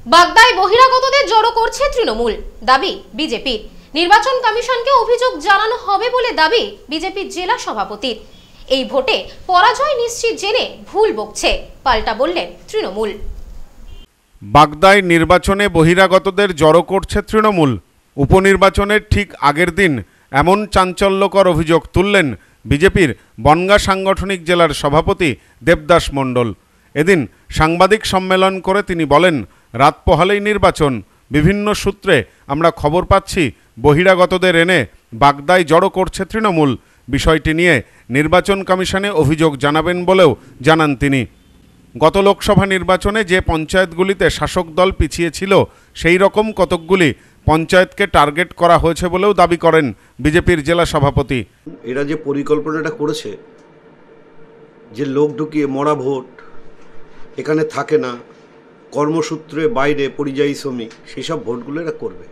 বাগদায় বহিরাগতদের জড়ো করছে তৃণমূল, দাবি বিজেপির। নির্বাচন কমিশনকে অভিযোগ জানানো হবে বলে দাবি বিজেপির জেলা সভাপতির। এই ভোটে পরাজয় নিশ্চিত জেনে ভুল বকছে, পাল্টা বললেন তৃণমূল। বাগদায় নির্বাচনে বহিরাগতদের জড়ো করছে তৃণমূল। উপনির্বাচনের ঠিক আগের দিন এমন চাঞ্চল্যকর অভিযোগ তুললেন বিজেপির বনগাঁ সাংগঠনিক জেলার সভাপতি দেবদাস মণ্ডল। এদিন সাংবাদিক সম্মেলন করে তিনি বলেন, রাত পোহালেই নির্বাচন। বিভিন্ন সূত্রে আমরা খবর পাচ্ছি বহিরাগতদের এনে বাগদায় জড়ো করছে তৃণমূল। বিষয়টি নিয়ে নির্বাচন কমিশনে অভিযোগ জানাবেন বলেও জানান তিনি। গত লোকসভা নির্বাচনে যে পঞ্চায়েতগুলিতে শাসক দল পিছিয়ে ছিল সেই রকম কতকগুলি পঞ্চায়েতকে টার্গেট করা হয়েছে বলেও দাবি করেন বিজেপির জেলা সভাপতি। এরা যে পরিকল্পনাটা করেছে, যে লোক ঢুকিয়ে মরা ভোট, এখানে থাকে না, কর্মসূত্রে বাইরে পরিযায়ী শ্রমিক, সেসব ভোটগুলো এরা করবে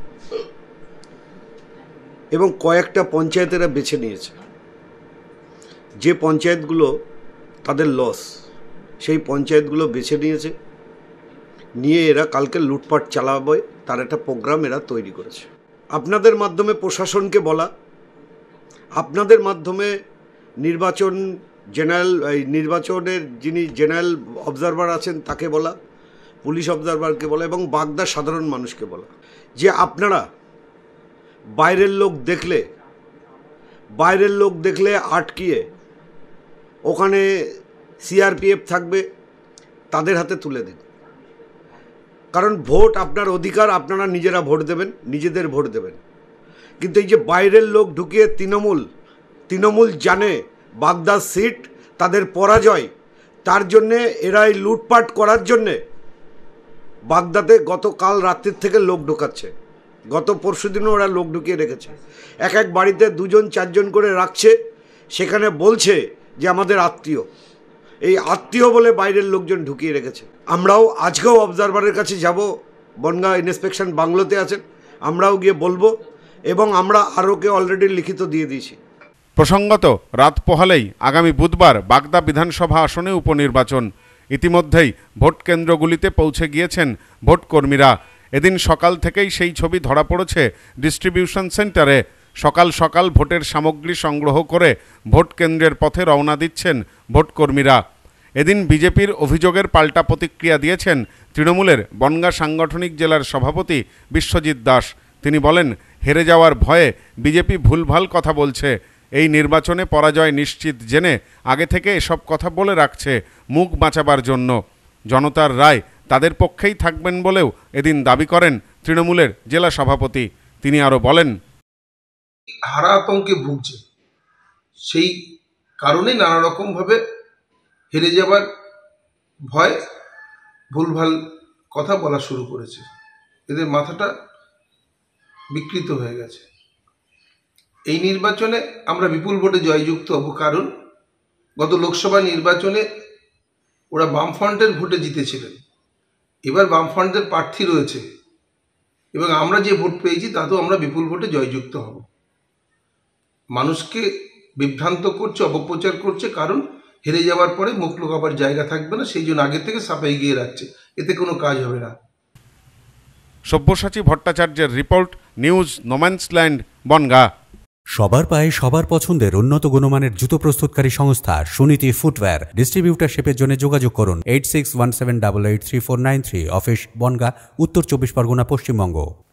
এবং কয়েকটা পঞ্চায়েত এরা বেছে নিয়েছে। যে পঞ্চায়েতগুলো তাদের লস, সেই পঞ্চায়েতগুলো বেছে নিয়েছে, নিয়ে এরা কালকে লুটপাট চালাবে তার একটা প্রোগ্রাম এরা তৈরি করেছে। আপনাদের মাধ্যমে প্রশাসনকে বলা, আপনাদের মাধ্যমে নির্বাচনের যিনি জেনারেল অবজারভার আছেন তাকে বলা, পুলিশ অবজারভারকে বলা এবং বাগদার সাধারণ মানুষকে বলা যে আপনারা বাইরের লোক দেখলে আটকিয়ে ওখানে সিআরপিএফ থাকবে, তাদের হাতে তুলে দিন। কারণ ভোট আপনার অধিকার, আপনারা নিজেরা ভোট দেবেন, নিজেদের ভোট দেবেন। কিন্তু এই যে বাইরের লোক ঢুকিয়ে তৃণমূল জানে বাগদার সিট তাদের পরাজয়, তার জন্যে এরা এই লুটপাট করার জন্যে বাগদাতে গতকাল রাত্রির থেকে লোক ঢোকাচ্ছে। গত পরশুদিনও ওরা লোক ঢুকিয়ে রেখেছে। এক এক বাড়িতে 2-4 জন করে রাখছে, সেখানে বলছে যে আমাদের আত্মীয়, এই আত্মীয় বলে বাইরের লোকজন ঢুকিয়ে রেখেছে। আমরাও আজকেও অবজারভারের কাছে যাব, বনগাঁ ইন্সপেকশন বাংলোতে আছেন, আমরাও গিয়ে বলবো এবং আমরা আরওকে অলরেডি লিখিত দিয়ে দিয়েছি। প্রসঙ্গত, রাত পোহালেই আগামী বুধবার বাগদা বিধানসভা আসনে উপনির্বাচন। ইতিমধ্যেই ভোট কেন্দ্রগুলিতে পৌঁছে গিয়েছেন ভোটকর্মীরা। এদিন সকাল থেকেই সেই ছবি ধরা পড়েছে ডিস্ট্রিবিউশন সেন্টারে। সকাল সকাল ভোটের সামগ্রী সংগ্রহ করে ভোট কেন্দ্রের পথে রওনা দিচ্ছেন ভোটকর্মীরা। এদিন বিজেপির অভিযোগের পাল্টা প্রতিক্রিয়া দিয়েছেন তৃণমূলের বনগাঁ সাংগঠনিক জেলার সভাপতি বিশ্বজিৎ দাস। তিনি বলেন, হেরে যাওয়ার ভয়ে বিজেপি ভুলভাল কথা বলছে। এই নির্বাচনে পরাজয় নিশ্চিত জেনে আগে থেকে এসব কথা বলে রাখছে মুখ বাঁচাবার জন্য। জনতার রায় তাদের পক্ষেই থাকবেন বলেও এদিন দাবি করেন তৃণমূলের জেলা সভাপতি। তিনি আরও বলেন, হারা আতঙ্কে ভুগছে, সেই কারণে নানা রকমভাবে হেরে যাবার ভয় ভুলভাল কথা বলা শুরু করেছে। এদের মাথাটা বিকৃত হয়ে গেছে। এই নির্বাচনে আমরা বিপুল ভোটে জয়যুক্ত হব, কারণ গত লোকসভা নির্বাচনে ওরা বামফ্রন্টের ভোটে জিতেছিলেন। এবার বামফ্রন্টের প্রার্থী রয়েছে এবং আমরা যে ভোট পেয়েছি তাতেও আমরা বিপুল ভোটে জয়যুক্ত হব। মানুষকে বিভ্রান্ত করছে, অপপ্রচার করছে, কারণ হেরে যাওয়ার পরে মুখ লুকাবার জায়গা থাকবে না, সেই জন্য আগে থেকে সাফাই গিয়ে রাখছে। এতে কোনো কাজ হবে না। সব্যসাচী ভট্টাচার্যের রিপোর্ট, নিউজ নোম্যান্সল্যান্ড, বনগাঁ। সবার পায়ে সবার পছন্দের উন্নত গুণমানের জুতো প্রস্তুতকারী সংস্থা সুনীতি ফুটওয়্যার। ডিস্ট্রিবিউটারশিপের জন্য যোগাযোগ করুন 8617883493। অফিস বনগাঁ, উত্তর 24 পরগনা, পশ্চিমবঙ্গ।